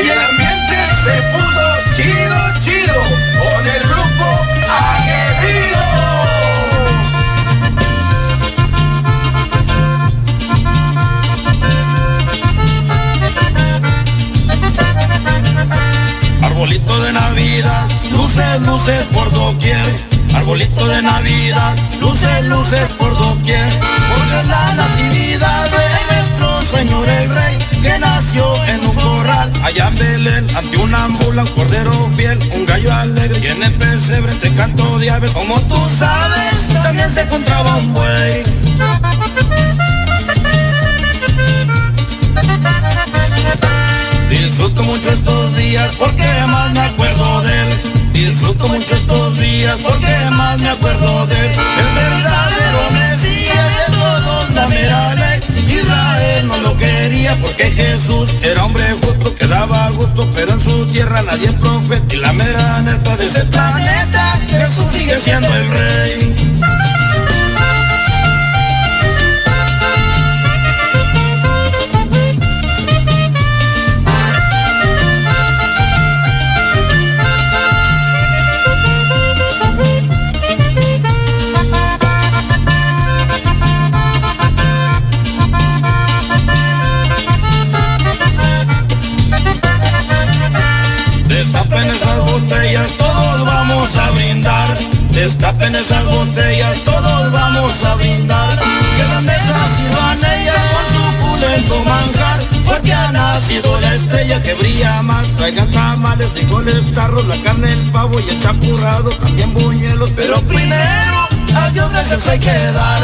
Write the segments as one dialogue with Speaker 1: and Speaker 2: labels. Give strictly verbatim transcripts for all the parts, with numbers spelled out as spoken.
Speaker 1: y el ambiente se puso chido, chido, con el grupo Aguerrido. Arbolito de Navidad, luces, luces por doquier. Arbolito de Navidad, luces, luces por doquier. Porque es la natividad de nuestro Señor el Rey, que nació en un corral allá en Belén, ante una mula, un cordero fiel, un gallo alegre, y en el pesebre entre canto de aves. Como tú sabes, también se encontraba un buey. Disfruto mucho estos días porque más me acuerdo de él. Disfruto mucho estos días porque más me acuerdo de él. El verdadero Mesías de todos, la mera ley. Israel no lo quería porque Jesús era hombre justo, que daba gusto, pero en su tierra nadie es profeta. Y la mera neta de este planeta, Jesús sigue siendo el rey. Destapen esas botellas, todos vamos a brindar. Destapen esas botellas, todos vamos a brindar. Que las mesas sirvan ellas con su pulento manjar, porque ha nacido la estrella que brilla más. Traigan tamales, frijoles, charros, la carne, el pavo y el chapurrado, también buñuelos. Pero primero, a Dios gracias hay que dar.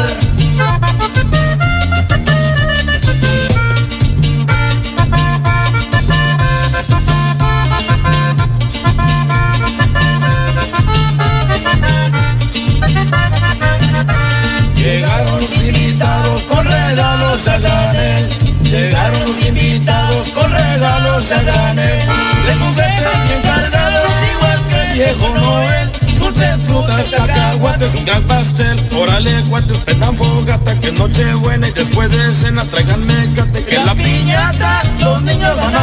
Speaker 1: Llegaron los invitados con regalos a granel. Llegaron los invitados con regalos a granel. De juguetes bien cargados, igual que el viejo Noel. Dulces, frutas, cacahuates, un gran pastel. Órale, cuates, prendan fogata, que noche buena. Y después de cena traigan mecate, que la piñata los niños van